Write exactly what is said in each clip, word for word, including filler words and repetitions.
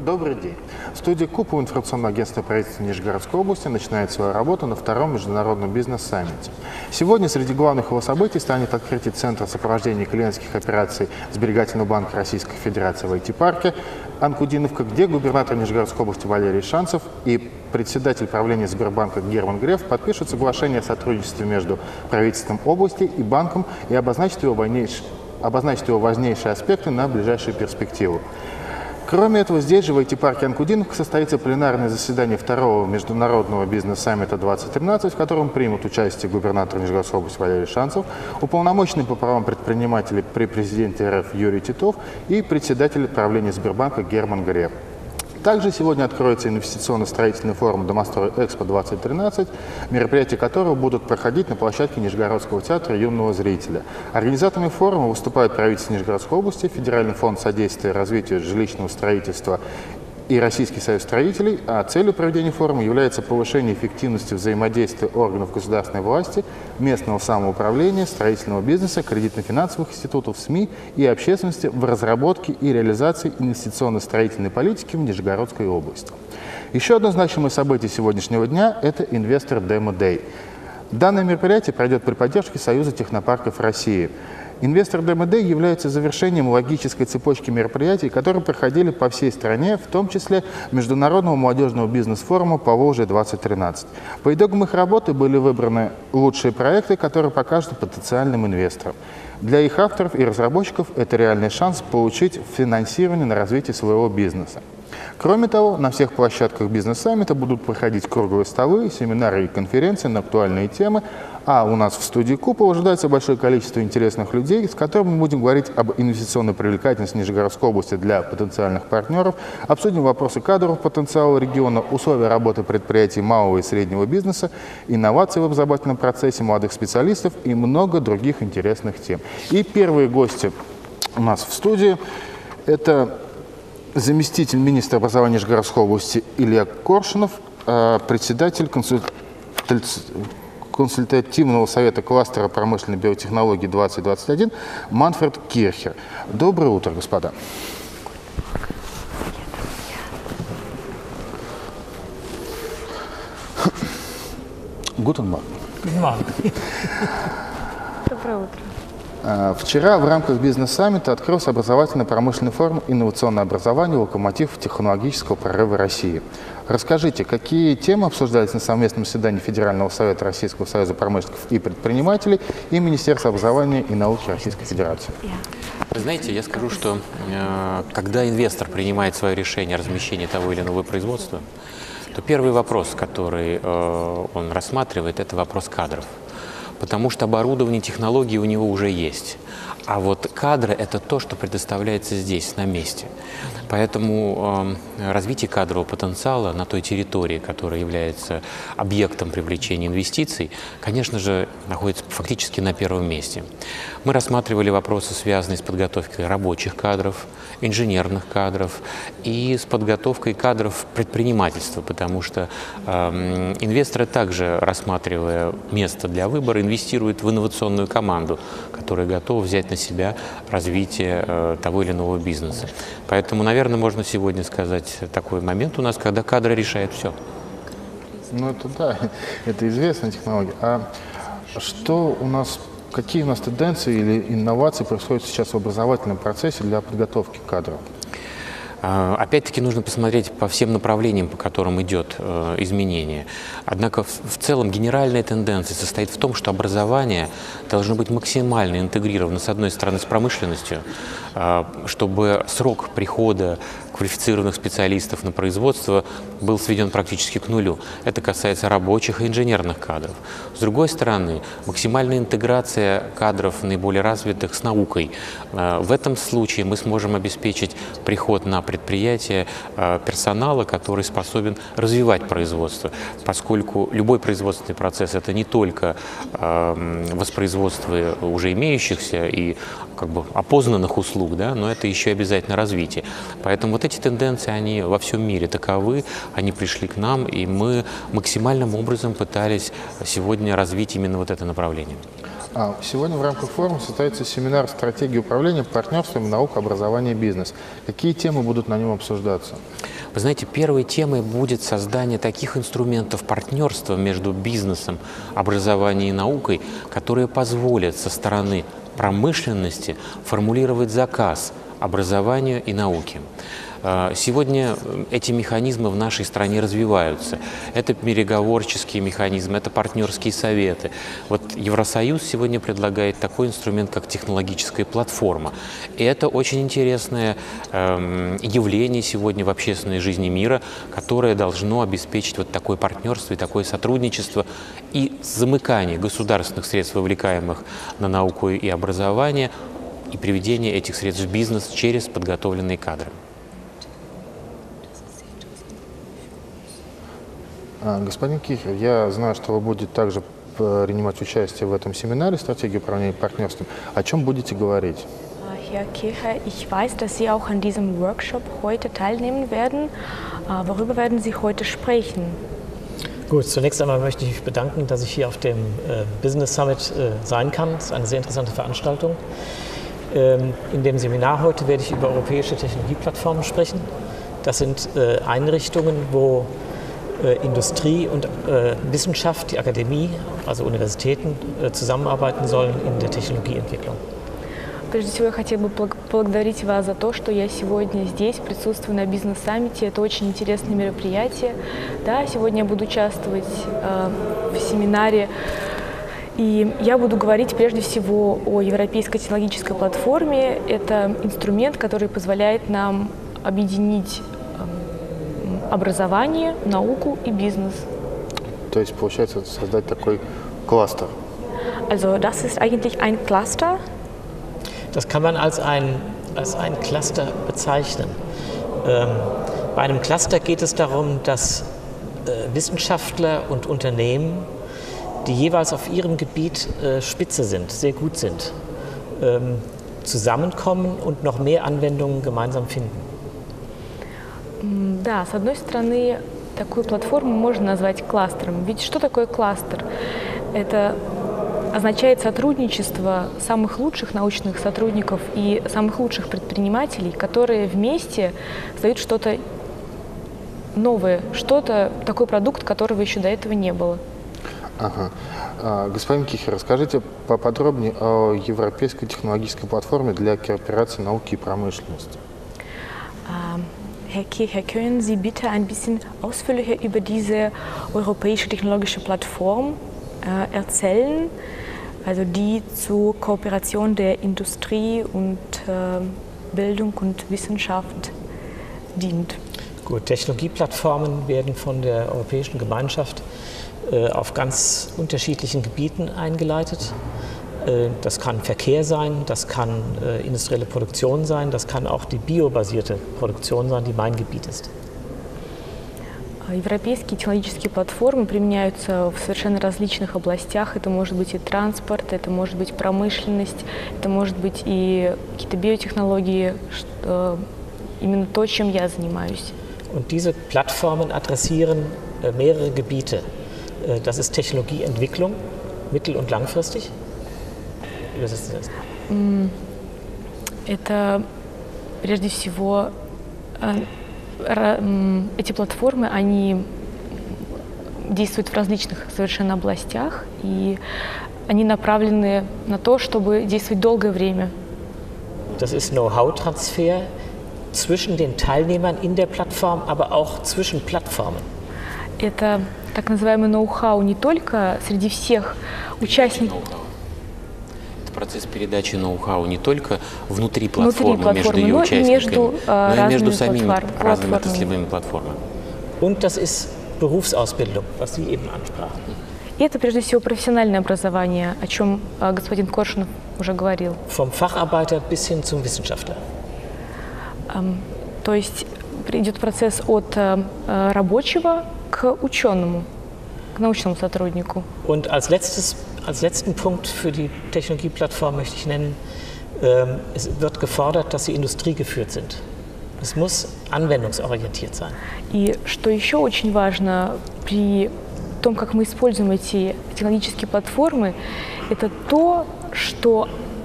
Добрый день. Студия КУПУ информационного агентства правительства Нижегородской области начинает свою работу на втором международном бизнес-саммите. Сегодня среди главных его событий станет открытие Центра сопровождения клиентских операций Сберегательного банка Российской Федерации в ай ти-парке Анкудиновка, где губернатор Нижегородской области Валерий Шанцев и председатель правления Сбербанка Герман Греф подпишут соглашение о сотрудничестве между правительством области и банком и обозначат его, обозначат его важнейшие аспекты на ближайшую перспективу. Кроме этого, здесь же, в ай ти-парке Анкудиновка, состоится пленарное заседание второго международного бизнес-саммита двадцать тринадцать, в котором примут участие губернатор Нижегородской области Валерий Шанцев, уполномоченный по правам предпринимателей при президенте эр эф Юрий Титов и председатель правления Сбербанка Герман Греф. Также сегодня откроется инвестиционно-строительный форум «Домострой Экспо двадцать тринадцать», мероприятия которого будут проходить на площадке Нижегородского театра юного зрителя. Организаторами форума выступают правительство Нижегородской области, Федеральный фонд содействия развитию жилищного строительства и Российский союз строителей, а целью проведения форума является повышение эффективности взаимодействия органов государственной власти, местного самоуправления, строительного бизнеса, кредитно-финансовых институтов, СМИ и общественности в разработке и реализации инвестиционно-строительной политики в Нижегородской области. Еще одно значимое событие сегодняшнего дня – это Investor Demo Day. Данное мероприятие пройдет при поддержке Союза технопарков России. Investor Demo Day является завершением логической цепочки мероприятий, которые проходили по всей стране, в том числе Международного молодежного бизнес-форума «Поволжье двадцать тринадцать». По итогам их работы были выбраны лучшие проекты, которые покажут потенциальным инвесторам. Для их авторов и разработчиков это реальный шанс получить финансирование на развитие своего бизнеса. Кроме того, на всех площадках бизнес-саммита будут проходить круглые столы, семинары и конференции на актуальные темы, а у нас в студии КУПУ ожидается большое количество интересных людей, с которыми мы будем говорить об инвестиционной привлекательности Нижегородской области для потенциальных партнеров, обсудим вопросы кадрового потенциала региона, условия работы предприятий малого и среднего бизнеса, инновации в образовательном процессе молодых специалистов и много других интересных тем. И первые гости у нас в студии – это заместитель министра образования Нижегородской области Илья Коршунов, председатель консультативного совета кластера промышленной биотехнологии двадцать двадцать один Манфред Кирхер. Доброе утро, господа. Гутен Морген. Доброе утро. Вчера в рамках бизнес-саммита открылся образовательно-промышленный форум «Инновационное образование. Локомотив технологического прорыва России». Расскажите, какие темы обсуждались на совместном заседании Федерального совета Российского союза промышленников и предпринимателей и Министерства образования и науки Российской Федерации? Вы знаете, я скажу, что э, когда инвестор принимает свое решение о размещении того или иного производства, то первый вопрос, который э, он рассматривает, это вопрос кадров. Потому что оборудование, технологии у него уже есть. А вот кадры – это то, что предоставляется здесь, на месте. Поэтому э, развитие кадрового потенциала на той территории, которая является объектом привлечения инвестиций, конечно же, находится фактически на первом месте. Мы рассматривали вопросы, связанные с подготовкой рабочих кадров, инженерных кадров и с подготовкой кадров предпринимательства, потому что э, инвесторы также, рассматривая место для выбора, инвестируют в инновационную команду, которая готова взять на себя развитие э, того или иного бизнеса. Поэтому, наверное, можно сегодня сказать такой момент у нас, когда кадры решают все. Ну, это да, это известная технология. А что у нас, какие у нас тенденции или инновации происходят сейчас в образовательном процессе для подготовки кадров? Опять-таки нужно посмотреть по всем направлениям, по которым идет э, изменение. Однако в, в целом генеральная тенденция состоит в том, что образование должно быть максимально интегрировано, с одной стороны, с промышленностью, э, чтобы срок прихода квалифицированных специалистов на производство был сведен практически к нулю. Это касается рабочих и инженерных кадров. С другой стороны, максимальная интеграция кадров наиболее развитых с наукой. Э, в этом случае мы сможем обеспечить приход на предприятие э, персонала, который способен развивать производство, поскольку любой производственный процесс – это не только э, воспроизводство уже имеющихся и как бы опознанных услуг, да, но это еще и обязательно развитие. Поэтому вот эти тенденции, они во всем мире таковы, они пришли к нам, и мы максимальным образом пытались сегодня развить именно вот это направление. А сегодня в рамках форума состоится семинар «Стратегии управления партнерством, наука, образование, бизнес». Какие темы будут на нем обсуждаться? Вы знаете, первой темой будет создание таких инструментов партнерства между бизнесом, образованием и наукой, которые позволят со стороны промышленности формулировать заказ образованию и науке. Сегодня эти механизмы в нашей стране развиваются. Это переговорческие механизмы, это партнерские советы. Вот Евросоюз сегодня предлагает такой инструмент, как технологическая платформа. И это очень интересное э, явление сегодня в общественной жизни мира, которое должно обеспечить вот такое партнерство и такое сотрудничество и замыкание государственных средств, вовлекаемых на науку и образование, и приведение этих средств в бизнес через подготовленные кадры. Господин Кихер, я знаю, что вы будете также принимать участие в этом семинаре «Стратегия управления партнерством». О чем будете говорить? Herr Kircher, ich weiß, dass Sie auch an diesem Workshop heute teilnehmen werden. Worüber werden Sie heute sprechen? Gut, zunächst einmal möchte ich mich bedanken, dass ich hier auf dem äh, Business Summit äh, sein kann. Das ist eine sehr interessante Veranstaltung. Ähm, in dem Seminar heute werde ich über europäische Technologieplattformen sprechen. Das sind äh, Einrichtungen, wo Industrie und äh, Wissenschaft, die Akademie, also Universitäten, äh, zusammenarbeiten sollen in der Technologieentwicklung. Прежде всего, я хотела бы поблагодарить вас за то, что я сегодня здесь присутствую на бизнес-саммите. Это очень интересное мероприятие. Да, сегодня я буду участвовать э, в семинаре, и я буду говорить прежде всего о Европейской технологической платформе. Это инструмент, который позволяет нам объединить образование, науку и бизнес. То есть, получается, создать такой кластер. Also, das ist eigentlich ein Cluster. Das kann man als ein, als ein Cluster bezeichnen. Ähm, bei einem Cluster geht es darum, dass äh, Wissenschaftler und Unternehmen, die jeweils auf ihrem Gebiet äh, Spitze sind, sehr gut sind, ähm, zusammenkommen und noch mehr Anwendungen gemeinsam finden. Да, с одной стороны, такую платформу можно назвать кластером. Ведь что такое кластер? Это означает сотрудничество самых лучших научных сотрудников и самых лучших предпринимателей, которые вместе создают что-то новое, что-то, такой продукт, которого еще до этого не было. Ага. А, господин Кихер, расскажите поподробнее о Европейской технологической платформе для кооперации науки и промышленности. А, Herr Kircher, können Sie bitte ein bisschen ausführlicher über diese europäische technologische Plattform äh, erzählen, also die zur Kooperation der Industrie und äh, Bildung und Wissenschaft dient? Gut, Technologieplattformen werden von der Europäischen Gemeinschaft äh, auf ganz unterschiedlichen Gebieten eingeleitet. Das kann Verkehr sein, das kann äh, industrielle Produktion sein, das kann auch die biobasierte Produktion sein, die mein Gebiet ist. Европейские технологические платформы применяются в совершенно различных областях. Это может быть и транспорт, это может быть промышленность, это может быть и какие-то биотехнологии, что, именно то, чем я занимаюсь. Und diese Plattformen adressieren äh, mehrere Gebiete. Äh, das ist Technologieentwicklung, mittel- und langfristig. Это прежде всего эти платформы, они действуют в различных совершенно областях, и они направлены на то, чтобы действовать долгое время. Das ist Know-how-Transfer zwischen den Teilnehmern in der Plattform, aber auch zwischen Plattformen. Это так называемый ноу-хау не только среди всех участников. Процесс передачи ноу-хау не только внутри платформы, внутри платформы между ее участниками, между, но и между самими платформ, разными отраслевыми платформами. Und das ist Berufsausbildung, was Sie eben ansprachen. И это прежде всего профессиональное образование, о чем э, господин Коршунов уже говорил. Vom Facharbeiter bis hin zum Wissenschaftler. Ähm, то есть идет процесс от э, рабочего к ученому, к научному сотруднику. Und als letztes Als letzten Punkt für die Technologieplattform möchte ich nennen, ähm, es wird gefordert, dass sie industriegeführt sind. Es muss anwendungsorientiert sein. И что еще очень важно при том, как мы используем эти технологические платформы, это то, что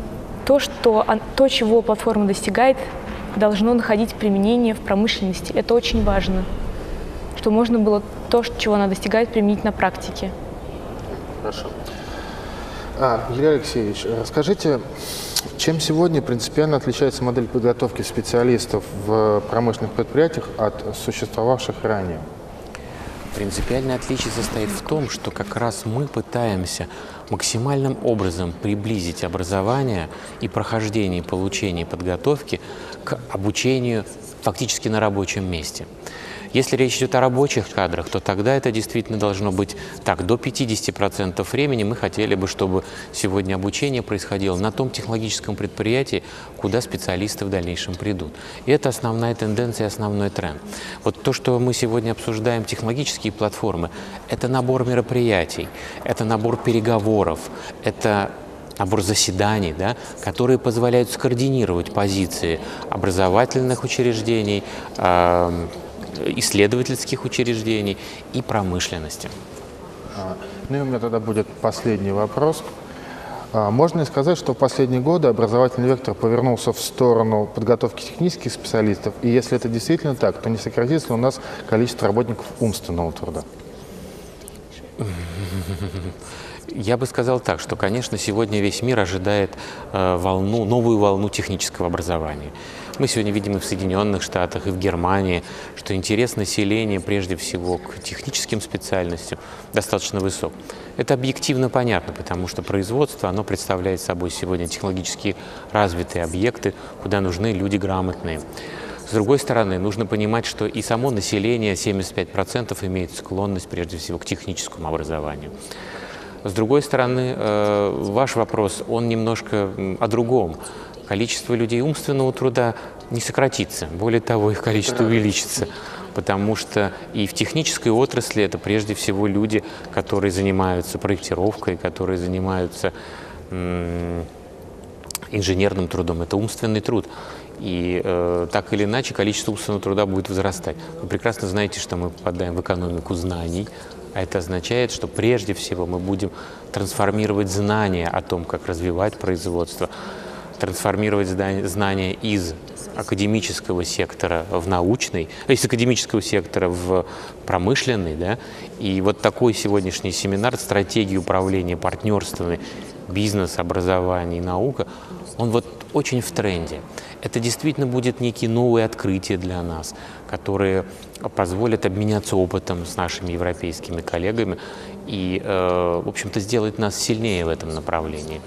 то, что, то, чего платформа достигает, должно находить применение в промышленности. Это очень важно, что можно было то, чего она достигает, применить на практике. Хорошо. А, Илья Алексеевич, расскажите, чем сегодня принципиально отличается модель подготовки специалистов в промышленных предприятиях от существовавших ранее? Принципиальное отличие состоит в том, что как раз мы пытаемся максимальным образом приблизить образование и прохождение, получение подготовки к обучению фактически на рабочем месте. Если речь идет о рабочих кадрах, то тогда это действительно должно быть так. До пятидесяти процентов времени мы хотели бы, чтобы сегодня обучение происходило на том технологическом предприятии, куда специалисты в дальнейшем придут. И это основная тенденция, основной тренд. Вот то, что мы сегодня обсуждаем, технологические платформы, это набор мероприятий, это набор переговоров, это набор заседаний, да, которые позволяют скоординировать позиции образовательных учреждений, э исследовательских учреждений и промышленности. А, ну и у меня тогда будет последний вопрос. А, можно ли сказать, что в последние годы образовательный вектор повернулся в сторону подготовки технических специалистов? И если это действительно так, то не сократится ли у нас количество работников умственного труда? Я бы сказал так, что, конечно, сегодня весь мир ожидает э, волну, новую волну технического образования. Мы сегодня видим и в Соединенных Штатах, и в Германии, что интерес населения прежде всего к техническим специальностям достаточно высок. Это объективно понятно, потому что производство, оно представляет собой сегодня технологически развитые объекты, куда нужны люди грамотные. С другой стороны, нужно понимать, что и само население, семьдесят пять процентов, имеет склонность прежде всего к техническому образованию. С другой стороны, ваш вопрос, он немножко о другом. Количество людей умственного труда не сократится, более того, их количество увеличится, потому что и в технической отрасли это прежде всего люди, которые занимаются проектировкой, которые занимаются инженерным трудом, это умственный труд. И э, так или иначе количество умственного труда будет возрастать. Вы прекрасно знаете, что мы попадаем в экономику знаний, а это означает, что прежде всего мы будем трансформировать знания о том, как развивать производство, трансформировать знания из академического сектора в научный, из академического сектора в промышленный. Да? И вот такой сегодняшний семинар «Стратегия управления партнерствами, бизнес, образование и наука», он вот очень в тренде. Это действительно будет некие новые открытия для нас, которые позволят обменяться опытом с нашими европейскими коллегами и, э, в общем-то, сделать нас сильнее в этом направлении.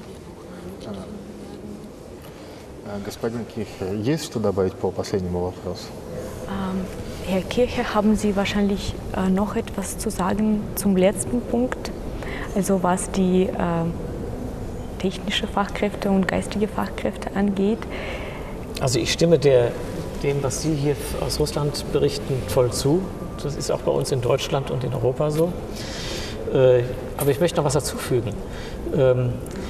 Господин Kircher, есть что добавить по последнему вопросу? Herr Kircher, haben Sie wahrscheinlich äh, noch etwas zu sagen zum letzten Punkt, also was die äh, technische Fachkräfte und geistige Fachkräfte angeht? Also ich stimme der, dem, was Sie hier aus Russland berichten, voll zu. Das ist auch bei uns in Deutschland und in Europa so. Äh, aber ich möchte noch was dazu fügen. Ähm,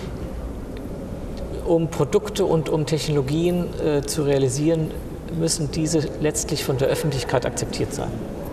um Produkte und um Technologien äh, zu realisieren, müssen diese letztlich von der Öffentlichkeit akzeptiert sein.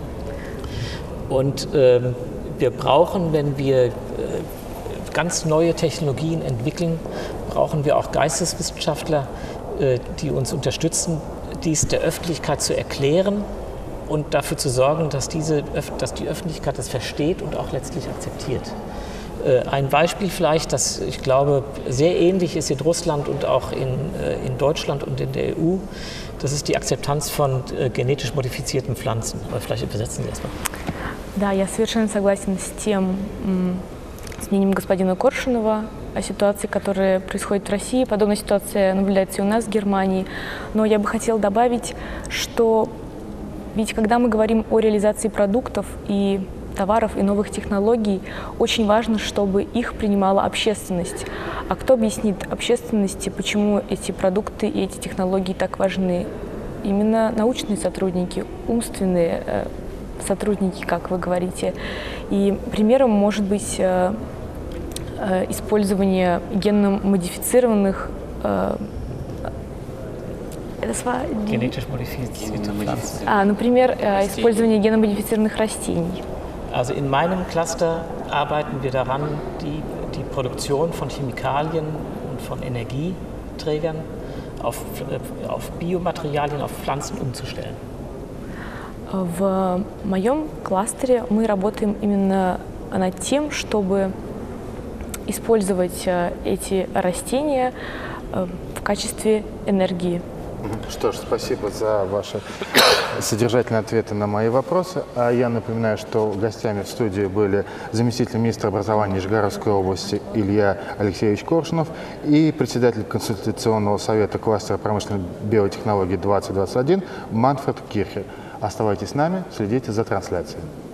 Und ähm, wir brauchen, wenn wir äh, ganz neue Technologien entwickeln, brauchen wir auch Geisteswissenschaftler, äh, die uns unterstützen, dies der Öffentlichkeit zu erklären und dafür zu sorgen, dass, diese, dass die Öffentlichkeit das versteht und auch letztlich akzeptiert. Äh, ein Beispiel vielleicht, das ich glaube sehr ähnlich ist in Russland und auch in, äh, in Deutschland und in der E U, das ist die Akzeptanz von äh, genetisch modifizierten Pflanzen. Aber vielleicht übersetzen Sie erstmal. Да, я совершенно согласен с тем, с мнением господина Коршунова о ситуации, которая происходит в России. Подобная ситуация наблюдается и у нас в Германии. Но я бы хотела добавить, что ведь когда мы говорим о реализации продуктов и товаров и новых технологий, очень важно, чтобы их принимала общественность. А кто объяснит общественности, почему эти продукты и эти технологии так важны? Именно научные сотрудники, умственные э, сотрудники, как вы говорите. И примером может быть э, э, использование генно-модифицированных э, genetisch modifizierte Pflanzen. А, например, äh, использование генно-модифицированных растений. Also in meinem Cluster arbeiten wir daran, die, die Produktion von Chemikalien und von Energie Energieträgern, auf, auf Biomaterialien, auf Pflanzen umzustellen. В моем кластере мы работаем именно над тем, чтобы использовать эти растения в качестве энергии. Что ж, спасибо за ваши содержательные ответы на мои вопросы. А я напоминаю, что гостями в студии были заместитель министра образования Нижегородской области Илья Алексеевич Коршунов и председатель консультационного совета кластера промышленных биотехнологий двадцать двадцать один Манфред Кирхер. Оставайтесь с нами, следите за трансляцией.